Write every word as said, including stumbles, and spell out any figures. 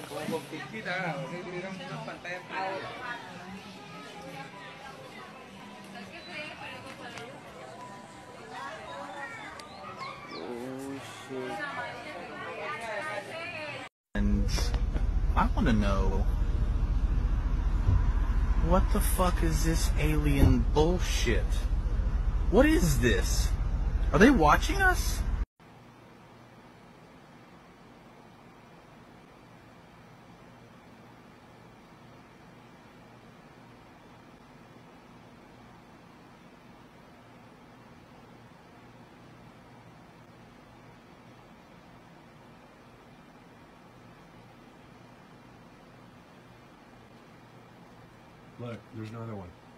Oh shit. And I want to know, what the fuck is this alien bullshit? What is this? Are they watching us? Look, there's another one.